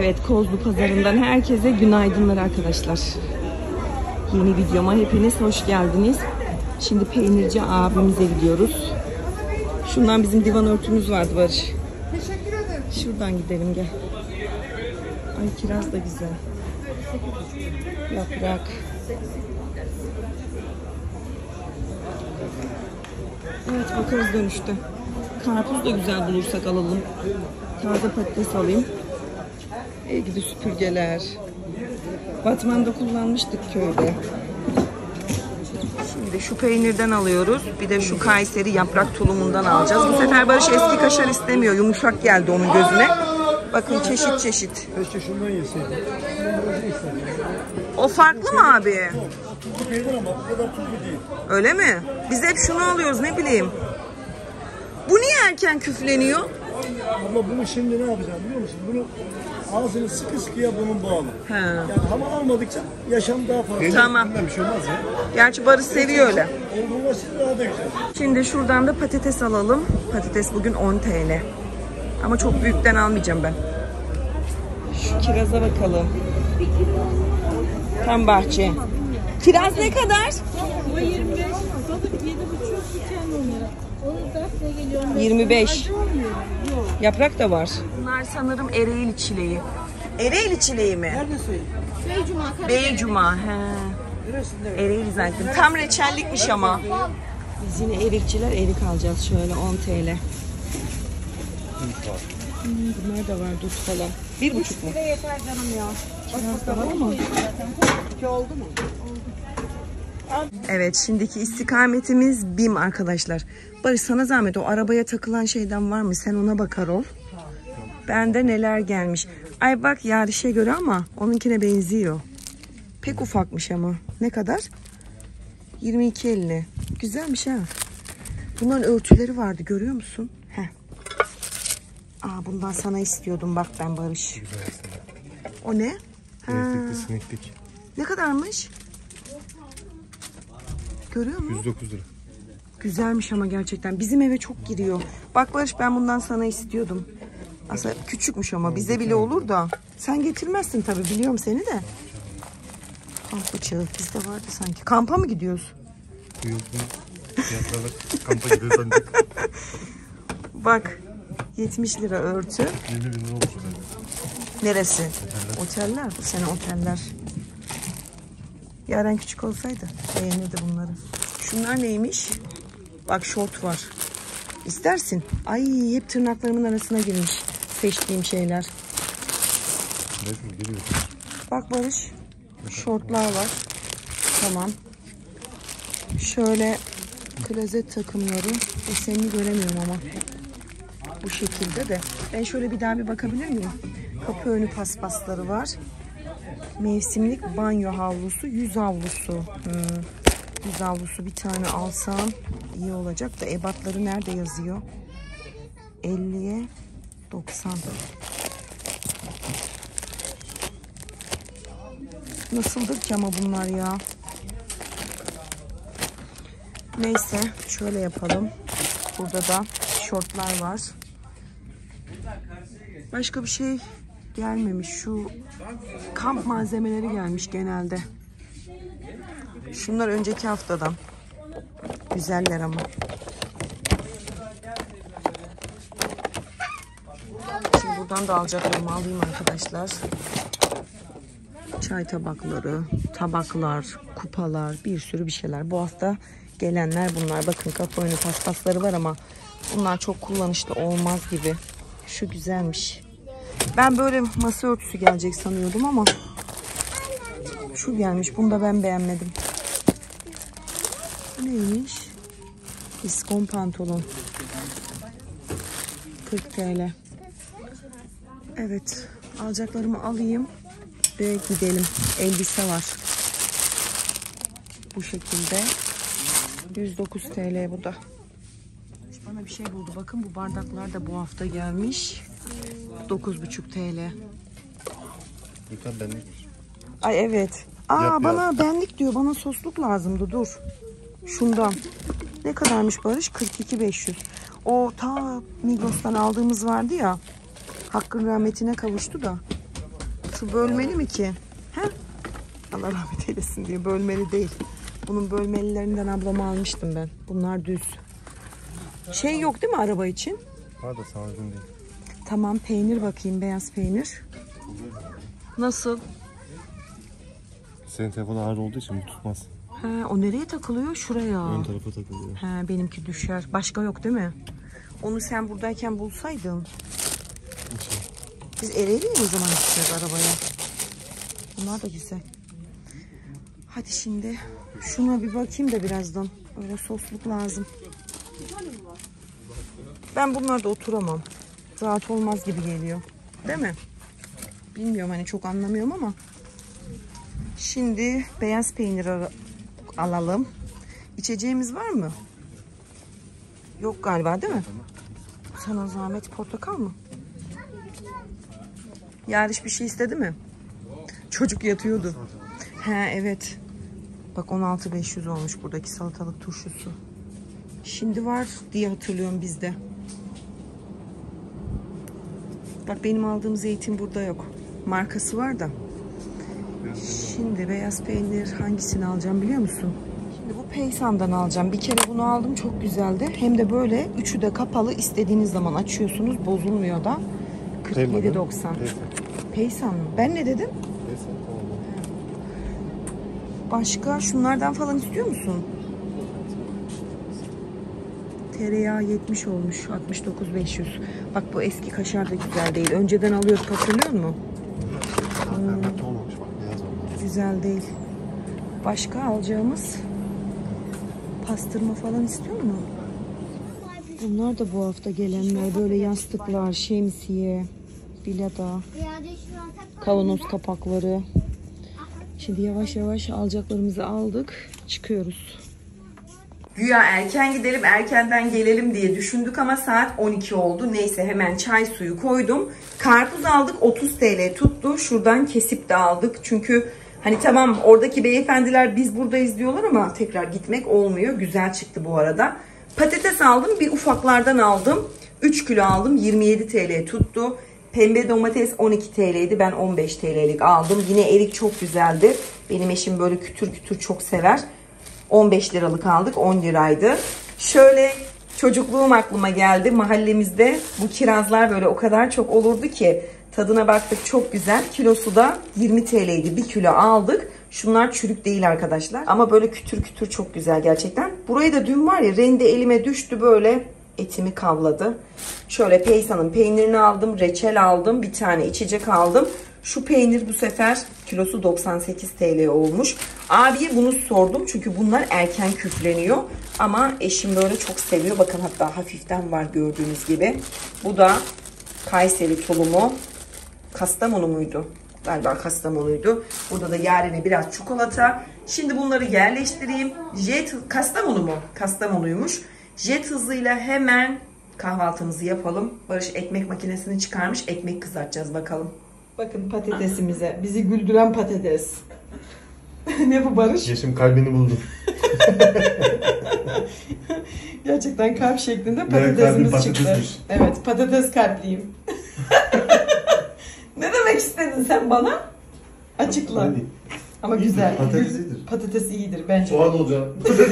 Evet, Kozlu Pazarı'ndan herkese günaydınlar arkadaşlar. Yeni videoma hepiniz hoş geldiniz. Şimdi peynirci abimize gidiyoruz. Şundan bizim divan örtümüz vardı Barış. Teşekkür ederim. Şuradan gidelim gel. Ay kiraz da güzel. Yaprak. Evet bakarız dönüşte. Karpuz da güzel bulursak alalım. Taze patates alayım. Gidi süpürgeler. Batman'da kullanmıştık köyde. Şimdi şu peynirden alıyoruz. Bir de şu Kayseri yaprak tulumundan alacağız. Bu sefer Barış eski kaşar istemiyor. Yumuşak geldi onun gözüne. Bakın çeşit çeşit. Keşke şundan yeseydim. O farklı mı abi? Tuzlu peynir ama bu kadar tuzlu değil. Öyle mi? Biz hep şunu alıyoruz ne bileyim. Bu niye erken küfleniyor? Ama bunu şimdi ne yapacağım biliyor musun? Bunu ağzını sıkı sıkıya bunun bağlı. He. Yani hava almadıkça yaşam daha fazla. Tamam. Bir şey olmaz ya. Gerçi Barış seviyor öyle. Olgunlaşır daha da güzel. Şimdi şuradan da patates alalım. Patates bugün 10 TL. Ama çok büyükten almayacağım ben. Şu kiraza bakalım. Tam bahçe. Kiraz ne kadar? Bu 25, sadık 7,5 diken onlara. Onu da size geliyorum. 25. Acı olmuyor. Yok. Yaprak da var. Bunlar sanırım Ereğli çileği. Ereğli çileği mi? Neredesin? Beycuma, Beycuma. He. Neresinde? Ereğli zaten. Tam reçellikmiş ama. Biz yine erikçiler erik alacağız şöyle 10 TL. Bunlar da var dut falan. 1,5 mu? Bir de yeter canım ya. Kiraz da var ama. 2 oldu mu? Evet şimdiki istikametimiz BİM arkadaşlar. Barış sana zahmet o arabaya takılan şeyden var mı? Sen ona bakar ol. Bende neler gelmiş. Ay bak Yariş'e göre ama onunkine benziyor. Pek ufakmış ama. Ne kadar? 22.50. Güzelmiş ha. Bunların örtüleri vardı görüyor musun? Heh. Aa bundan sana istiyordum bak ben Barış. O ne? Ha. Sineklik sineklik. Ne kadarmış? Görüyor musun? 109 lira. Güzelmiş ama gerçekten. Bizim eve çok giriyor. Bak Barış ben bundan sana istiyordum. Aslında küçükmüş ama bize bile olur da. Sen getirmezsin tabii biliyorum seni de. Kamp bıçağı bizde vardı sanki. Kampa mı gidiyoruz? Fiyatlarla kampa gidiyor sandık. Bak 70 lira örtü. 20 bin lira olmuş. Neresi? Oteller. Bu sene oteller. Yaren küçük olsaydı beğenirdi bunları. Şunlar neymiş? Bak şort var. İstersin. Ay hep tırnaklarımın arasına girmiş. Seçtiğim şeyler. Bak Barış. Şortlar var. Tamam. Şöyle klozet takımları. Desenini göremiyorum ama. Bu şekilde de. Ben şöyle bir daha bir bakabilir miyim? Kapı önü paspasları var. Mevsimlik banyo havlusu, yüz havlusu. Yüz havlusu bir tane alsam iyi olacak da ebatları nerede yazıyor? 50'ye 90. Nasıldır ki ama bunlar ya? Neyse şöyle yapalım. Burada da şortlar var. Başka bir şey gelmemiş. Şu kamp malzemeleri gelmiş genelde. Şunlar önceki haftadan. Güzeller ama. Şimdi buradan da alacaklarımı alayım arkadaşlar. Çay tabakları, tabaklar, kupalar, bir sürü bir şeyler. Bu hafta gelenler bunlar. Bakın kapı önü paspasları var ama bunlar çok kullanışlı olmaz gibi. Şu güzelmiş. Ben böyle masa örtüsü gelecek sanıyordum ama şu gelmiş. Bunu da ben beğenmedim. Neymiş? İskon pantolon. 40 TL. Evet. Alacaklarımı alayım ve gidelim. Elbise var. Bu şekilde. 109 TL bu da. Bana bir şey buldu. Bakın bu bardaklar da bu hafta gelmiş. 9,5 TL. Lütfen benlik. Ay evet. Bana benlik diyor. Bana sosluk lazımdı. Dur. Şundan. Ne kadarmış Barış? 42.500. O ta Migros'tan aldığımız vardı ya. Hakkın rahmetine kavuştu da. Şu bölmeli mi ki? He? Allah rahmet eylesin diye bölmeli değil. Bunun bölmelilerinden ablama almıştım ben. Bunlar düz. Şey yok değil mi araba için? Var da sana uygun değil. Tamam, peynir bakayım, beyaz peynir. Nasıl? Senin telefon ağır olduğu için bu tutmaz. Ha, o nereye takılıyor? Şuraya. Ön tarafa takılıyor. Ha, benimki düşer. Başka yok değil mi? Onu sen buradayken bulsaydın. Biz Ereğli'ye o zaman gideceğiz arabaya. Bunlar da güzel. Hadi şimdi şuna bir bakayım da birazdan. Öyle sosluk lazım. Ben bunlarda oturamam. Rahat olmaz gibi geliyor. Değil mi? Bilmiyorum, hani çok anlamıyorum ama. Şimdi beyaz peynir alalım. İçeceğimiz var mı? Yok galiba değil mi? Sana zahmet, portakal mı? Yarış bir şey istedi mi? Çocuk yatıyordu. He evet. Bak 16.500 olmuş buradaki salatalık turşusu. Şimdi var diye hatırlıyorum bizde. Bak benim aldığım zeytin burada yok. Markası var da. Şimdi beyaz peynir hangisini alacağım biliyor musun? Şimdi bu Peysan'dan alacağım. Bir kere bunu aldım, çok güzeldi. Hem de böyle üçü de kapalı, istediğiniz zaman açıyorsunuz, bozulmuyor da. 47.90. Peysan mı? Ben ne dedim? Peysan, tamam. Başka şunlardan falan istiyor musun? Tereyağı 70 olmuş. 69.500. Bak bu eski kaşar da güzel değil. Önceden alıyorduk, hatırlıyor musun? Pembe olmamış bak, beyaz olmamış. Güzel değil. Başka alacağımız pastırma falan istiyor mu? Bunlar da bu hafta gelenler. Böyle yastıklar, şemsiye, bilada, kavanoz kapakları. Şimdi yavaş yavaş alacaklarımızı aldık. Çıkıyoruz. Güya erken gidelim, erkenden gelelim diye düşündük ama saat 12 oldu. Neyse hemen çay suyu koydum. Karpuz aldık, 30 TL tuttu. Şuradan kesip de aldık. Çünkü hani tamam oradaki beyefendiler biz buradayız diyorlar ama tekrar gitmek olmuyor. Güzel çıktı bu arada. Patates aldım, bir ufaklardan aldım. 3 kilo aldım, 27 TL tuttu. Pembe domates 12 TL'ydi. Ben 15 TL'lik aldım. Yine erik çok güzeldi. Benim eşim böyle kütür kütür çok sever. 15 liralık aldık. 10 liraydı. Şöyle çocukluğum aklıma geldi. Mahallemizde bu kirazlar böyle o kadar çok olurdu ki tadına baktık, çok güzel. Kilosu da 20 TL'ydi. 1 kilo aldık. Şunlar çürük değil arkadaşlar. Ama böyle kütür kütür çok güzel gerçekten. Burayı da dün var ya, rende elime düştü, böyle etimi kavladı. Şöyle Peysan'ın peynirini aldım. Reçel aldım. Bir tane içecek aldım. Şu peynir bu sefer kilosu 98 TL olmuş. Abiye bunu sordum çünkü bunlar erken küfleniyor. Ama eşim böyle çok seviyor. Bakın hatta hafiften var gördüğünüz gibi. Bu da Kayseri tulumu. Kastamonu muydu? Galiba Kastamonu'ydu. Burada da Yaren'e biraz çikolata. Şimdi bunları yerleştireyim. Kastamonu mu? Kastamonu'ymuş. Jet hızıyla hemen kahvaltımızı yapalım. Barış ekmek makinesini çıkarmış. Ekmek kızartacağız bakalım. Bakın patatesimize. Bizi güldüren patates. Ne bu Barış? Yeşim kalbini buldum. Gerçekten kalp şeklinde patatesimiz çıktı. Evet, patates kalpliyim. Ne demek istedin sen bana? Açıkla. Ama güzel. Patates iyidir. Patates iyidir bence. Soğan olacak.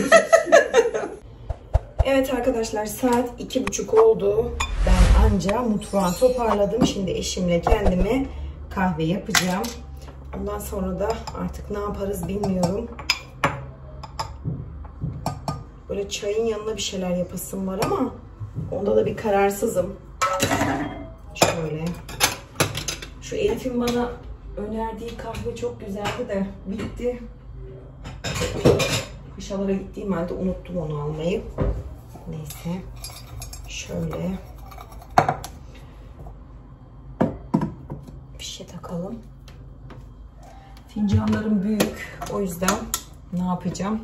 Evet arkadaşlar, saat 2.30 oldu. Ben anca mutfağı toparladım. Şimdi eşimle kendime kahve yapacağım. Ondan sonra da artık ne yaparız bilmiyorum. Böyle çayın yanına bir şeyler yapasım var ama onda da bir kararsızım. Şöyle. Şu Elif'in bana önerdiği kahve çok güzeldi de bitti. Kışalara gittiğim halde unuttum onu almayı. Neyse. Şöyle. Bir şey takalım. Fincanlarım büyük. O yüzden ne yapacağım?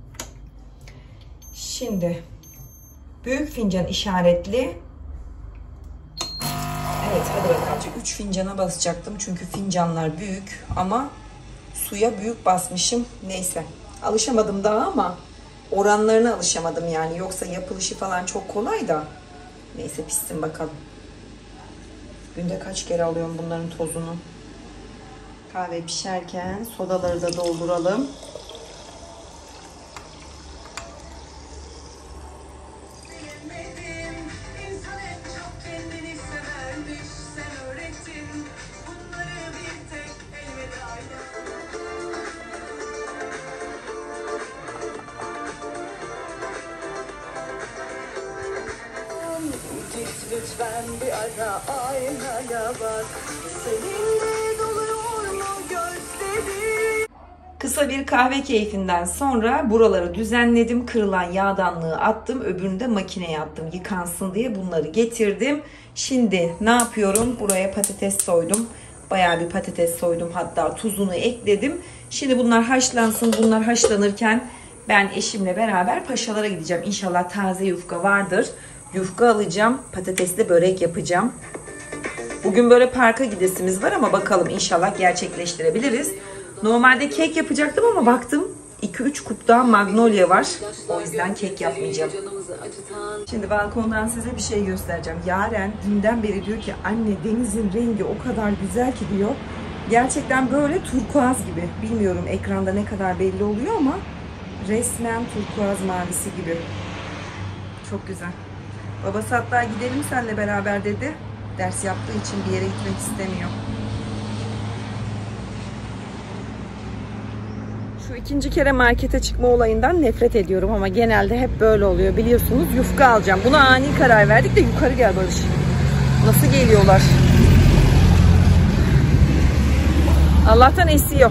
Şimdi büyük fincan işaretli. Evet, hadi bakalım. 3 fincana basacaktım çünkü fincanlar büyük ama suya büyük basmışım. Neyse. Alışamadım daha ama oranlarına alışamadım yani. Yoksa yapılışı falan çok kolay da. Neyse, pişsin bakalım. Günde kaç kere alıyorum bunların tozunu. Kahve pişerken sodaları da dolduralım. Lütfen bir ara aynaya bak. Seninle doluyor mu gözlerim? Kısa bir kahve keyfinden sonra buraları düzenledim. Kırılan yağdanlığı attım. Öbürünü de makineye attım. Yıkansın diye bunları getirdim. Şimdi ne yapıyorum? Buraya patates soydum. Bayağı bir patates soydum. Hatta tuzunu ekledim. Şimdi bunlar haşlansın. Bunlar haşlanırken ben eşimle beraber Paşalara gideceğim. İnşallah taze yufka vardır. Yufka alacağım. Patatesli börek yapacağım. Bugün böyle parka gidesimiz var ama bakalım inşallah gerçekleştirebiliriz. Normalde kek yapacaktım ama baktım 2-3 kupta Magnolia var. O yüzden kek yapmayacağım. Şimdi balkondan size bir şey göstereceğim. Yaren dünden beri diyor ki anne denizin rengi o kadar güzel ki diyor. Gerçekten böyle turkuaz gibi. Bilmiyorum ekranda ne kadar belli oluyor ama resmen turkuaz mavisi gibi. Çok güzel. Babası hatta gidelim seninle beraber dedi. Ders yaptığı için bir yere gitmek istemiyor. Şu ikinci kere markete çıkma olayından nefret ediyorum ama genelde hep böyle oluyor. Biliyorsunuz yufka alacağım. Buna ani karar verdik de yukarı gel Barış. Nasıl geliyorlar? Allah'tan esiyor.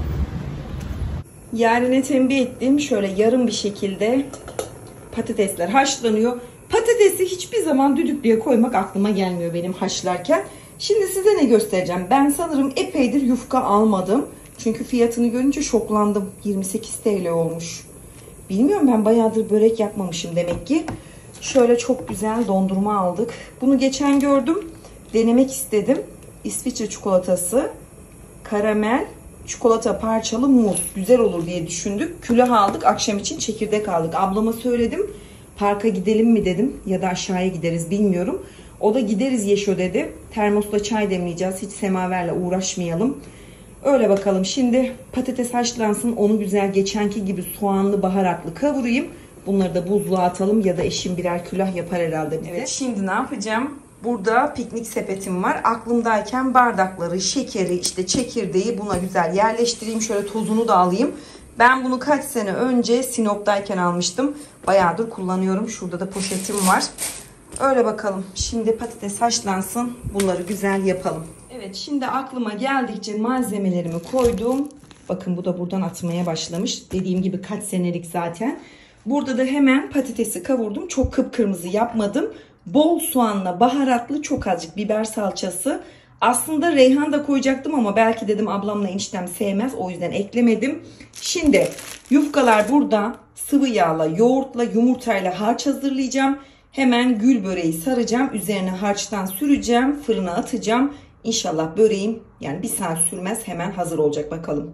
Yarine tembih ettim. Şöyle yarım bir şekilde patatesler haşlanıyor. Patatesi hiçbir zaman düdüklüye koymak aklıma gelmiyor benim haşlarken. Şimdi size ne göstereceğim? Ben sanırım epeydir yufka almadım. Çünkü fiyatını görünce şoklandım. 28 TL olmuş. Bilmiyorum, ben bayağıdır börek yapmamışım demek ki. Şöyle çok güzel dondurma aldık. Bunu geçen gördüm. Denemek istedim. İsviçre çikolatası, karamel, çikolata parçalı muz. Güzel olur diye düşündük. Külah aldık. Akşam için çekirdek aldık. Ablama söyledim. Parka gidelim mi dedim. Ya da aşağıya gideriz bilmiyorum. O da gideriz Yeşo dedi. Termosla çay demleyeceğiz. Hiç semaverle uğraşmayalım. Öyle bakalım. Şimdi patates haşlansın. Onu güzel geçenki gibi soğanlı baharatlı kavurayım. Bunları da buzluğa atalım ya da eşim birer külah yapar herhalde bize. Evet, şimdi ne yapacağım? Burada piknik sepetim var. Aklımdayken bardakları, şekeri, işte çekirdeği buna güzel yerleştireyim. Şöyle tozunu da alayım. Ben bunu kaç sene önce Sinop'tayken almıştım. Bayağıdır kullanıyorum. Şurada da poşetim var. Öyle bakalım. Şimdi patates haşlansın. Bunları güzel yapalım. Evet, şimdi aklıma geldikçe malzemelerimi koydum. Bakın bu da buradan atmaya başlamış. Dediğim gibi kaç senelik zaten. Burada da hemen patatesi kavurdum. Çok kıpkırmızı yapmadım. Bol soğanla baharatlı, çok azıcık biber salçası. Aslında reyhan da koyacaktım ama belki dedim ablamla eniştem sevmez. O yüzden eklemedim. Şimdi yufkalar burada. Sıvı yağla, yoğurtla, yumurtayla harç hazırlayacağım. Hemen gül böreği saracağım. Üzerine harçtan süreceğim. Fırına atacağım. İnşallah böreğim yani bir saat sürmez, hemen hazır olacak bakalım.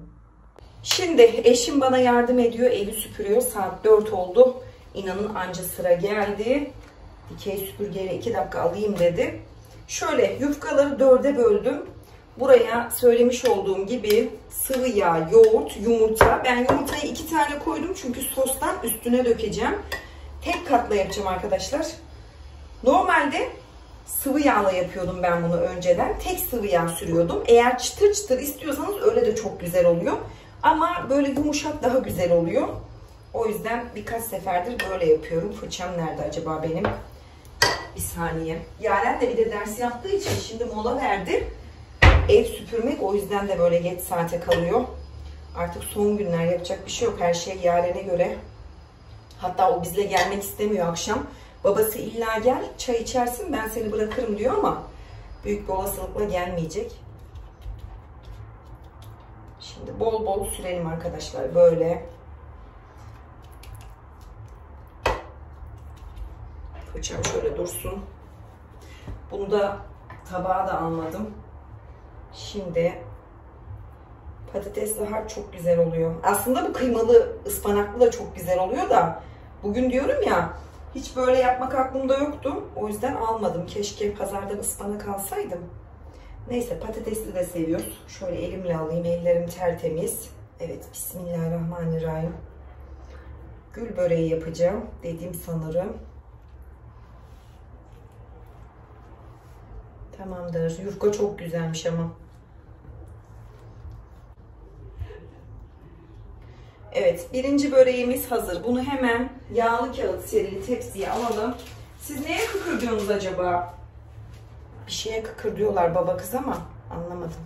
Şimdi eşim bana yardım ediyor. Evi süpürüyor. Saat 4 oldu. İnanın anca sıra geldi. Dikey süpürgeyle 2 dakika alayım dedi. Şöyle yufkaları 4'e böldüm. Buraya söylemiş olduğum gibi sıvı yağ, yoğurt, yumurta. Ben yumurtayı 2 tane koydum çünkü sostan üstüne dökeceğim. Tek katla yapacağım arkadaşlar. Normalde sıvı yağla yapıyordum ben bunu önceden. Tek sıvı yağ sürüyordum. Eğer çıtır çıtır istiyorsanız öyle de çok güzel oluyor. Ama böyle yumuşak daha güzel oluyor. O yüzden birkaç seferdir böyle yapıyorum. Fırçam nerede acaba benim? Bir saniye. Yaren de bir de ders yaptığı için şimdi mola verdi. Ev süpürmek, o yüzden de böyle geç saate kalıyor. Artık son günler, yapacak bir şey yok. Her şey Yaren'e göre. Hatta o bizle gelmek istemiyor akşam. Babası illa gel çay içersin ben seni bırakırım diyor ama büyük bir olasılıkla gelmeyecek. Şimdi bol bol sürelim arkadaşlar böyle. Fırçam şöyle dursun. Bunu da tabağa da almadım. Şimdi patatesli harç çok güzel oluyor. Aslında bu kıymalı ıspanaklı da çok güzel oluyor da bugün diyorum ya, hiç böyle yapmak aklımda yoktu. O yüzden almadım. Keşke pazardan ıspanak alsaydım. Neyse patatesli de seviyoruz. Şöyle elimle alayım. Ellerim tertemiz. Evet, bismillahirrahmanirrahim. Gül böreği yapacağım dedim sanırım. Tamamdır. Yufka çok güzelmiş ama. Evet, birinci böreğimiz hazır. Bunu hemen yağlı kağıt serili tepsiye alalım. Siz neye kıkırdıyorsunuz acaba? Bir şeye kıkırdıyorlar baba kız ama anlamadım.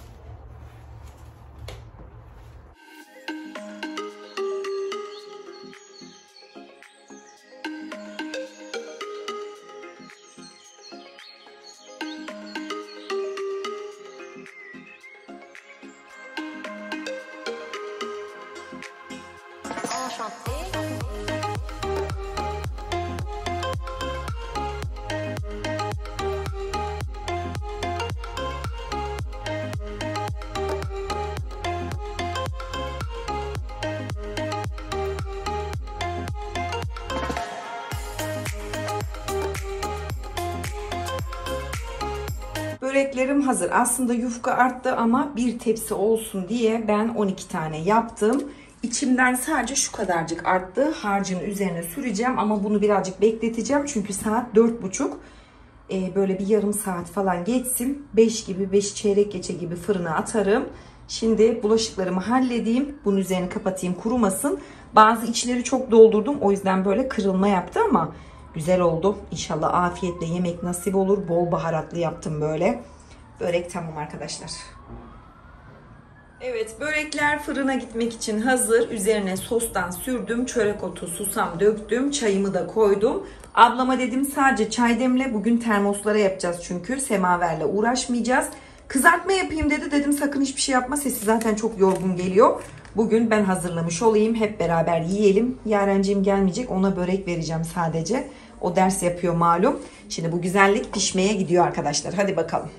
Böreklerim hazır. Aslında yufka arttı ama bir tepsi olsun diye ben 12 tane yaptım. İçimden sadece şu kadarcık arttı. Harcın üzerine süreceğim ama bunu birazcık bekleteceğim. Çünkü saat 4.30. Böyle bir yarım saat falan geçsin. 5 gibi, 5 çeyrek geçe gibi fırına atarım. Şimdi bulaşıklarımı halledeyim. Bunun üzerini kapatayım, kurumasın. Bazı içleri çok doldurdum. O yüzden böyle kırılma yaptı ama güzel oldu. İnşallah afiyetle yemek nasip olur. Bol baharatlı yaptım böyle. Börek tamam arkadaşlar. Evet, börekler fırına gitmek için hazır. Üzerine sostan sürdüm. Çörek otu, susam döktüm. Çayımı da koydum. Ablama dedim sadece çay demle. Bugün termoslara yapacağız çünkü. Semaverle uğraşmayacağız. Kızartma yapayım dedi. Dedim sakın hiçbir şey yapma. Sesi zaten çok yorgun geliyor. Bugün ben hazırlamış olayım. Hep beraber yiyelim. Yarenciğim gelmeyecek. Ona börek vereceğim sadece. O ders yapıyor malum. Şimdi bu güzellik pişmeye gidiyor arkadaşlar. Hadi bakalım.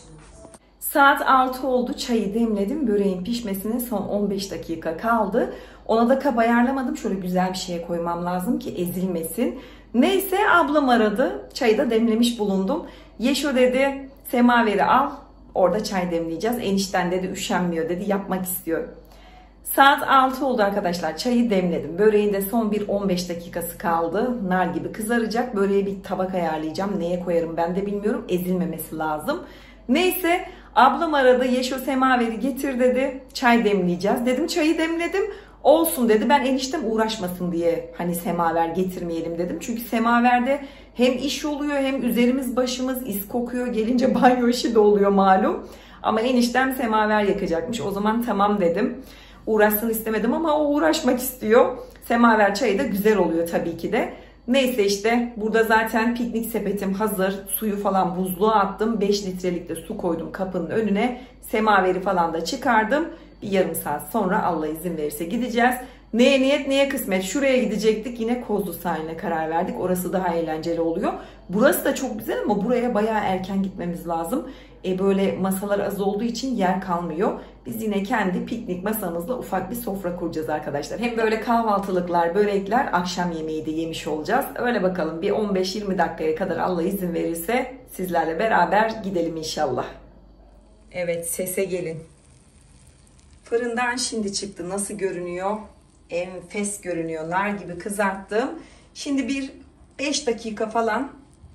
Saat 6 oldu. Çayı demledim. Böreğin pişmesine son 15 dakika kaldı. Ona da kap ayarlamadım. Şöyle güzel bir şeye koymam lazım ki ezilmesin. Neyse ablam aradı. Çayı da demlemiş bulundum. Yeşo dedi semaveri al. Orada çay demleyeceğiz. Enişten dedi üşenmiyor dedi. Yapmak istiyor. Saat 6 oldu arkadaşlar. Çayı demledim. Böreğin de son bir 15 dakikası kaldı. Nar gibi kızaracak. Böreğe bir tabak ayarlayacağım. Neye koyarım ben de bilmiyorum. Ezilmemesi lazım. Neyse ablam aradı. Yeşo semaveri getir dedi. Çay demleyeceğiz. Dedim çayı demledim. Olsun dedi. Ben eniştem uğraşmasın diye hani semaver getirmeyelim dedim. Çünkü semaverde hem iş oluyor hem üzerimiz başımız is kokuyor. Gelince banyo işi de oluyor malum. Ama eniştem semaver yakacakmış. O zaman tamam dedim. Uğraşsın istemedim ama o uğraşmak istiyor. Semaver çayı da güzel oluyor tabii ki de. Neyse işte burada zaten piknik sepetim hazır. Suyu falan buzluğa attım. 5 litrelik de su koydum kapının önüne. Semaveri falan da çıkardım. Bir yarım saat sonra Allah izin verirse gideceğiz. Neye niyet neye kısmet. Şuraya gidecektik. Yine Kozlu sahiline karar verdik. Orası daha eğlenceli oluyor. Burası da çok güzel ama buraya bayağı erken gitmemiz lazım. Böyle masalar az olduğu için yer kalmıyor. Biz yine kendi piknik masamızla ufak bir sofra kuracağız arkadaşlar. Hem böyle kahvaltılıklar, börekler, akşam yemeği de yemiş olacağız. Öyle bakalım bir 15-20 dakikaya kadar Allah izin verirse sizlerle beraber gidelim inşallah. Evet sese gelin. Fırından şimdi çıktı. Nasıl görünüyor? Enfes görünüyor. Nar gibi kızarttım. Şimdi bir 5 dakika falan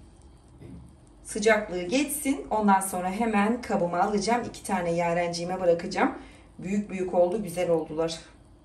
sıcaklığı geçsin. Ondan sonra hemen kabıma alacağım. 2 tane yarenciğime bırakacağım. Büyük büyük oldu. Güzel oldular.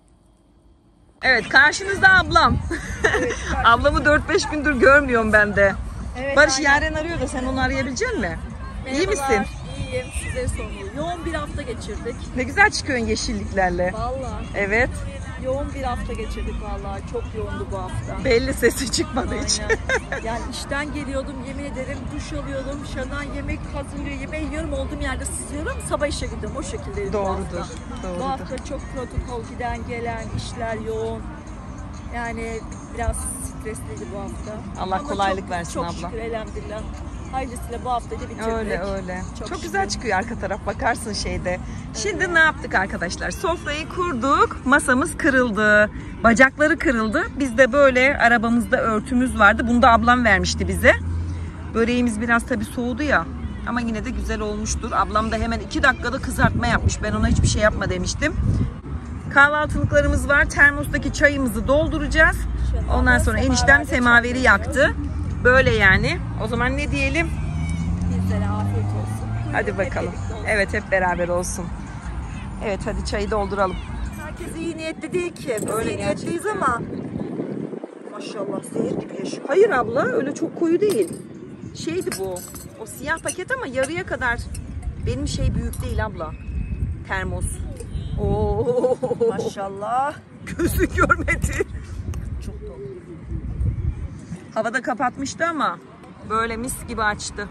Evet karşınızda ablam. Evet, ablamı 4-5 gündür görmüyorum ben de. Evet, Barış aynen. Yaren arıyor da sen onu arayabilecek misin? İyi misin? İyiyim. Size sorumlu. Yoğun bir hafta geçirdik. Ne güzel çıkıyorsun yeşilliklerle. Vallahi. Evet. Yoğun bir hafta geçirdik vallahi. Çok yoğundu bu hafta. Belli sesi çıkmadı hiç. Yani işten geliyordum yemin ederim duş alıyordum. Dışarıdan yemek hazırlıyor. Yemeği yiyorum olduğum yerde sızıyorum. Sabah işe gidiyorum. O şekildeydi Doğrudur. bu hafta. Doğrudur. Bu hafta çok protokol giden gelen işler yoğun. Yani biraz stresliydi bu hafta. Allah ama kolaylık versin çok abla. Çok şükür elhamdülillah. Hayırlısıyla bu haftayı da bitirdik. Öyle. Çok şükür. güzel çıkıyor arka taraf bakarsın şeyde. Evet. Şimdi ne yaptık arkadaşlar? Sofrayı kurduk. Masamız kırıldı. Bacakları kırıldı. Bizde böyle arabamızda örtümüz vardı. Bunu da ablam vermişti bize. Böreğimiz biraz tabii soğudu ya. Ama yine de güzel olmuştur. Ablam da hemen 2 dakikada kızartma yapmış. Ben ona hiçbir şey yapma demiştim. Kahvaltılıklarımız var. Termostaki çayımızı dolduracağız. Ondan sonra eniştem semaveri yaktı. Böyle yani. O zaman ne diyelim? Bizlere afiyet olsun. Hadi bakalım. Evet, hep beraber olsun. Evet, hadi çayı dolduralım. Herkes iyi niyetli değil ki. Biz iyi niyetliyiz ama. Maşallah zehir gibi yaşıyor. Hayır abla, öyle çok koyu değil. Şeydi bu. O siyah paket ama yarıya kadar. Benim şey büyük değil abla. Termos. Oo. Maşallah. Gözü görmedi. Çok dolu. Havada kapatmıştı ama böyle mis gibi açtı.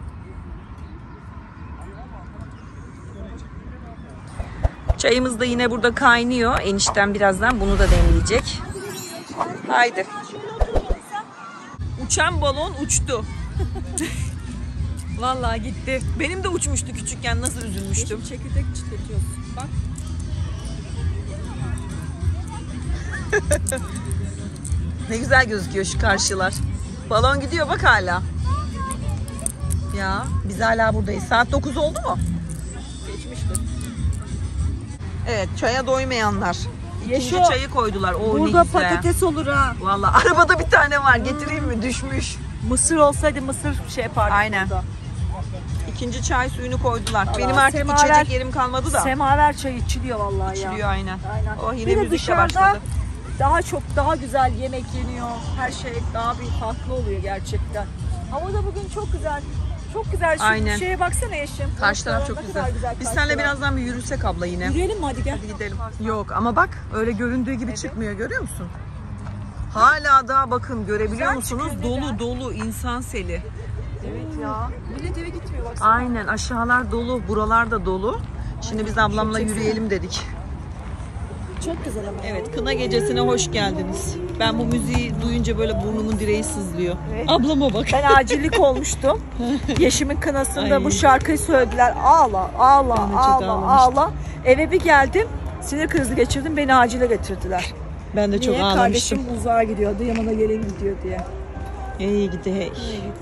Çayımız da yine burada kaynıyor. Eniştem birazdan bunu da demleyecek. Haydi. Uçan balon uçtu. Vallahi gitti. Benim de uçmuştu küçükken, nasıl üzülmüştüm. Çekirdek çıtlatıyorsun. Bak. Ne güzel gözüküyor şu karşılar. Balon gidiyor bak hala. Ya biz hala buradayız. Saat 9 oldu mu? Geçmiştir. Evet, çaya doymayanlar. İkinci Yeşo, çayı koydular. O burada ne güzel. patates olur ha. Vallahi arabada bir tane var. Getireyim mi? Düşmüş. Mısır olsaydı mısır şey yapardık. Aynen. Burada. İkinci çay suyunu koydular. Vallahi Benim artık semaver- içecek yerim kalmadı da. Semaver çayı içiliyor vallahi ya. İçiliyor aynen. Aynen. Oh, yine bir de müzik de dışarıda başladı. daha güzel yemek yeniyor. Her şey daha bir farklı oluyor gerçekten. Hava da bugün çok güzel. Çok güzel. Şu Aynen. şeye baksana eşim. Karşı taraf Ne çok kadar güzel. Biz karşı seninle taraf. birazdan bir yürüsek abla yine. Yürüyelim mi hadi gel. Hadi gidelim. Yok ama bak öyle göründüğü gibi çıkmıyor, görüyor musun? Hala daha bakın görebiliyor Güzel musunuz? çıkıyor, Dolu neden? dolu insan seli. Evet ya. Millet eve gitmiyor baksana. Aynen, aşağılar dolu, buralar da dolu. Şimdi biz ablamla yürüyelim dedik. Çok güzel ama. Evet, kına gecesine hoş geldiniz. Ben bu müziği duyunca böyle burnumun direği sızlıyor. Evet. Ablama bak. Ben acillik olmuştum. Yeşim'in kınasında Ay. bu şarkıyı söylediler. Ağla, ağla, Ben de çok ağla, ağlamıştım. ağla. Eve bir geldim. Sinir krizi geçirdim. Beni acile getirdiler. Ben de çok Niye? ağlamıştım. Kardeşim uzağa gidiyor. Adıyaman'a gelin gidiyor diye. İyi gidi hey.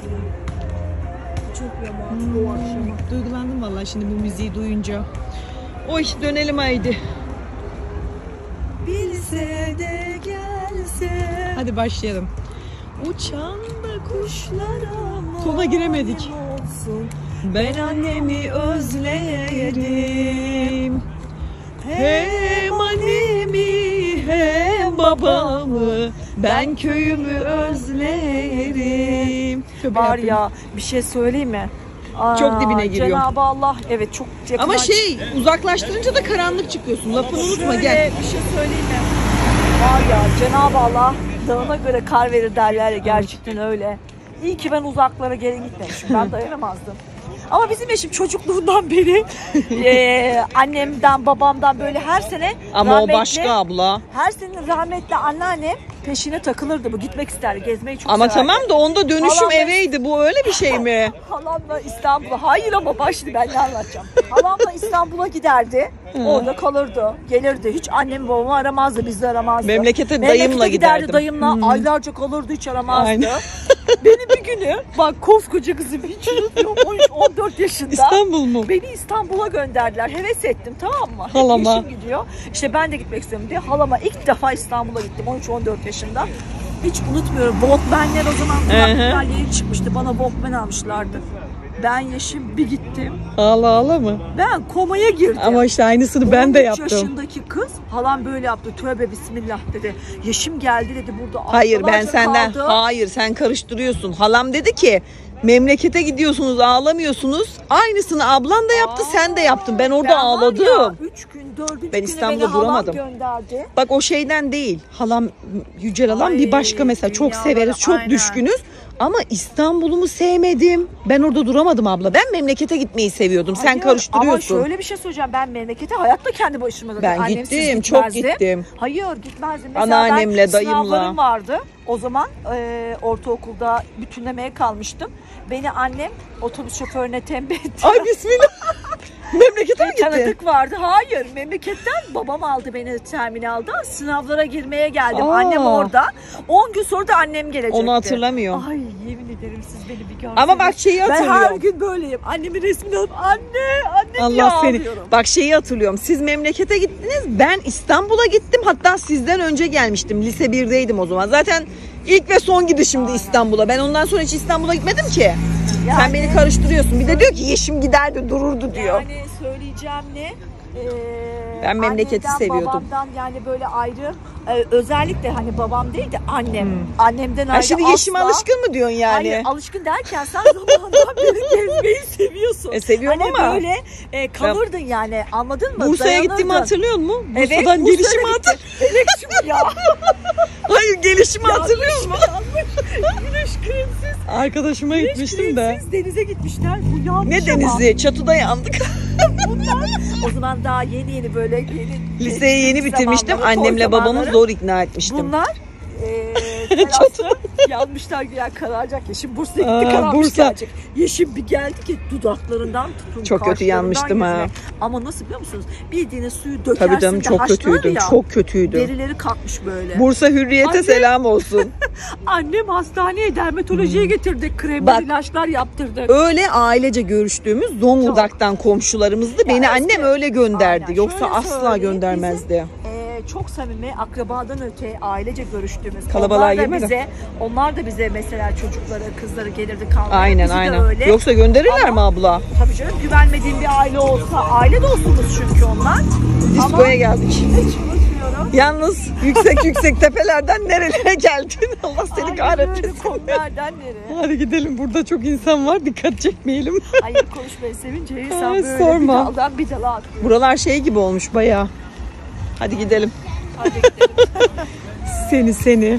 Çok yaman o akşam. Duygulandım vallahi şimdi bu müziği duyunca. Oy, dönelim haydi. Bilse de gelse. Hadi başlayalım. Uçan da kuşlara tona giremedik. Olsun. Ben annemi özlerim. Hem annemi hem babamı, ben köyümü özlerim. Var ya bir şey söyleyeyim mi? Çok dibine giriyor. Cenab-ı Allah evet çok yakından. Ama şey, uzaklaştırınca da karanlık çıkıyorsun. Lafını unutma, Şöyle gel. bir şey söyleyeyim mi? Var ya Cenab-ı Allah dağına göre kar verir derler ya, gerçekten öyle. İyi ki ben uzaklara gelin gitmemişim. Ben dayanamazdım. Ama bizim eşim çocukluğundan beri annemden babamdan böyle her sene Ama rahmetli, o başka abla. her sene rahmetli anneannem peşine takılırdı, bu gitmek isterdi, gezmeyi çok Ama severdi. tamam da onda dönüşüm Halam da- eveydi. Bu öyle bir şey mi? Halamla İstanbul'a, hayır ama bak şimdi ben ne anlatacağım. Halamla İstanbul'a giderdi, orada kalırdı, gelirdi. Hiç annemi babamı aramazdı, bizi aramazdı. Memlekete dayımla giderdim. Dayımla aylarca kalırdı, hiç aramazdı. Aynen. Beni bir günü, bak koskoca kızım hiç unutmuyorum, 13-14 yaşında. İstanbul mu? Beni İstanbul'a gönderdiler. Heves ettim, tamam mı? Hep Halama. Yeşim gidiyor. İşte ben de gitmek istiyorum diye halama ilk defa İstanbul'a gittim 13-14 yaşında. Hiç unutmuyorum. Walkman'ler o zaman kulaklıklar yeni çıkmıştı. Bana Walkman almışlardı. Ben Yeşim bir gittim. Ağla mı? Ben komaya girdim. Ama işte aynısını ben de 13 yaptım. yaşındaki kız halam böyle yaptı. Tövbe bismillah dedi. Yeşim geldi dedi burada. Hayır, ben haftalarca senden kaldı. hayır, sen karıştırıyorsun. Halam dedi ki memlekete gidiyorsunuz, ağlamıyorsunuz. Aynısını ablan da yaptı, sen de yaptın. Ben orada ağladım. 3 gün 4. Ben günü İstanbul'da beni halam duramadım. gönderdi. Bak o şeyden değil. Halam Yücel halam bir Ay, başka mesela, çok dünyalara, severiz, çok aynen. düşkünüz. Ama İstanbul'umu sevmedim. Ben orada duramadım abla. Ben memlekete gitmeyi seviyordum. Sen Hayır, karıştırıyorsun. Ama şöyle bir şey söyleyeceğim. Ben memlekete hayatta kendi başıma Ben annemsiz gittim, çok gitmezdim. gittim. Hayır gitmezdim. Mesela Anneannemle, ben dayımla. sınavlarım vardı. O zaman ortaokulda bütünlemeye kalmıştım. Beni annem otobüs şoförüne tembih etti. Ay bismillah. Memlekete mi gitti? Tanıdık vardı. Hayır, memleketten babam aldı beni terminaldan. Sınavlara girmeye geldim. Aa. Annem orada. 10 gün sonra da annem gelecekti. Onu hatırlamıyorum. Ay yemin ederim siz beni bir görseniz. Ama bak şeyi ben hatırlıyorum. her gün böyleyim. Annemin resmini alıp anne diye Allah seni. ağlıyorum. Bak şeyi hatırlıyorum. Siz memlekete gittiniz. Ben İstanbul'a gittim. Hatta sizden önce gelmiştim. Lise 1'deydim o zaman. Zaten ilk ve son gidişimdi İstanbul'a. Ben ondan sonra hiç İstanbul'a gitmedim ki. Sen beni karıştırıyorsun. Bir de diyor ki Yeşim giderdi dururdu diyor. Yani söyleyeceğim ne? Ben memleketi annemden, seviyordum. babamdan yani böyle ayrı. Özellikle hani babam değil de annem. Annemden ayrı Ha şimdi asla. Yeşim alışkın mı diyorsun yani? Hayır alışkın derken sen zamandan beri gezmeyi seviyorsun. Seviyorum hani ama. böyle kalırdın yani anladın mı? Bursa'ya Dayanırdın. gittiğimi hatırlıyor musun? Evet, Bursa'dan Bursa'ya gelişimi gittim. hatır. Evet şimdi ya. Hayır gelişimi hatırlıyor musun? Güneş kremsiz. Arkadaşıma gitmiştim de. Kremsiz denize gitmişler. Bu yanlış Ne ama. denizi? Çatıda yandık. O zaman daha yeni böyle yeni. Liseyi yeni bitirmiştim. zamanları, toy Annemle babamı zamanları. zor ikna etmiştim. Bunlar terasta yanmışlar ya kararacak Yeşim Bursa'ya gitti Aa, kararmış Bursa. gelecek. Yeşim bir geldi ki dudaklarından tutun. Çok kötü kaşlarından yanmıştım ha. yüzüne. Ama nasıl biliyor musunuz? Bildiğiniz suyu dökersin Tabii canım de çok haşlanır kötüydüm. ya. Çok kötüydüm. Derileri kalkmış böyle. Bursa Hürriyet'e Anne. selam olsun. Annem hastaneye dermatolojiye getirdik. Kremli Bak. ilaçlar yaptırdık. Öyle ailece görüştüğümüz Zonguldak'tan komşularımızdı. Beni eski- annem öyle gönderdi. Aynen. Yoksa Şöyle asla söyleyeyim, göndermezdi. Çok samimi akrabadan öte ailece görüştüğümüz. Kalabalığa onlar da girme de. onlar da bize mesela çocukları, kızları gelirdi kalmaya. Aynen Bizi de aynen. öyle. Yoksa gönderirler mi abla? Tabii canım güvenmediğim bir aile olsa aile dostumuz çünkü onlar. Diskoya geldik. Hiç unutmuyorum. Yalnız yüksek tepelerden nerelere geldin? Allah seni Aynen kahretsin. öyle, komlerden nereye? Hadi gidelim. Burada çok insan var. Dikkat çekmeyelim. Hayır konuşmayı sevince insan Ay, böyle sorma. bir daldan bir dala atlıyor. Buralar şey gibi olmuş bayağı. Hadi gidelim. Hadi gidelim. Seni.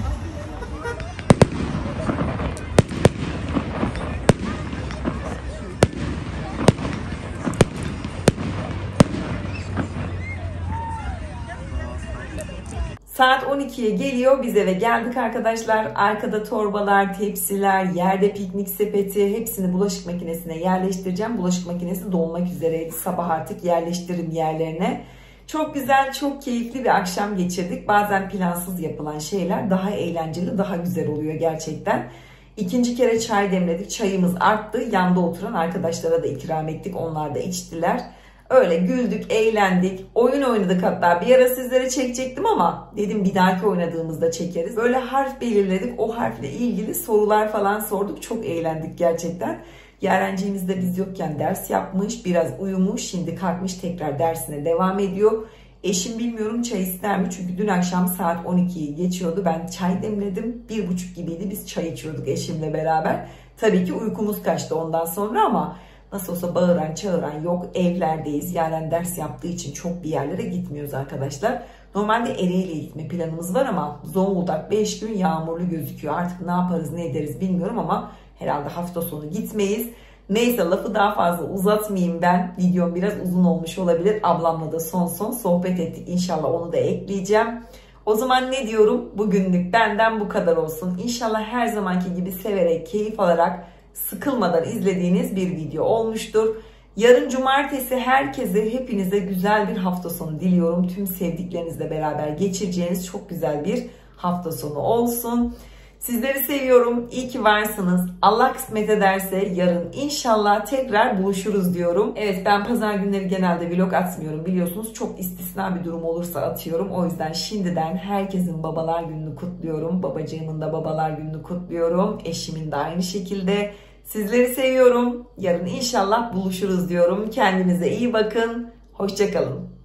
Saat 12'ye geliyor. Biz eve geldik arkadaşlar. Arkada torbalar, tepsiler, yerde piknik sepeti hepsini bulaşık makinesine yerleştireceğim. Bulaşık makinesi dolmak üzereydi. Sabah artık yerleştirin yerlerine. Çok güzel, çok keyifli bir akşam geçirdik. Bazen plansız yapılan şeyler daha eğlenceli, daha güzel oluyor gerçekten. İkinci kere çay demledik. Çayımız arttı. Yanda oturan arkadaşlara da ikram ettik. Onlar da içtiler. Öyle güldük, eğlendik, oyun oynadık hatta. Bir ara sizlere çekecektim ama dedim bir dahaki oynadığımızda çekeriz. Böyle harf belirledik, o harfle ilgili sorular falan sorduk. Çok eğlendik gerçekten. Yarenciğimiz de biz yokken ders yapmış, biraz uyumuş, şimdi kalkmış tekrar dersine devam ediyor. Eşim bilmiyorum çay ister mi? Çünkü dün akşam saat 12'yi geçiyordu. Ben çay demledim. 1:30 gibiydi. Biz çay içiyorduk eşimle beraber. Tabii ki uykumuz kaçtı ondan sonra ama nasıl olsa bağıran çağıran yok. Evlerdeyiz. Yaren ders yaptığı için çok bir yerlere gitmiyoruz arkadaşlar. Normalde Ereğli'ye gitme planımız var ama Zonguldak 5 gün yağmurlu gözüküyor. Artık ne yaparız ne ederiz bilmiyorum ama herhalde hafta sonu gitmeyiz. Neyse lafı daha fazla uzatmayayım ben. Videom biraz uzun olmuş olabilir. Ablamla da son sohbet ettik. İnşallah onu da ekleyeceğim. O zaman ne diyorum? Bugünlük benden bu kadar olsun. İnşallah her zamanki gibi severek, keyif alarak, sıkılmadan izlediğiniz bir video olmuştur. Yarın cumartesi herkese, hepinize güzel bir hafta sonu diliyorum. Tüm sevdiklerinizle beraber geçireceğiniz çok güzel bir hafta sonu olsun. Sizleri seviyorum. İyi ki varsınız. Allah kısmet ederse yarın inşallah tekrar buluşuruz diyorum. Evet ben pazar günleri genelde vlog atmıyorum biliyorsunuz. Çok istisna bir durum olursa atıyorum. O yüzden şimdiden herkesin babalar gününü kutluyorum. Babacığımın da babalar gününü kutluyorum. Eşimin de aynı şekilde. Sizleri seviyorum. Yarın inşallah buluşuruz diyorum. Kendinize iyi bakın. Hoşça kalın.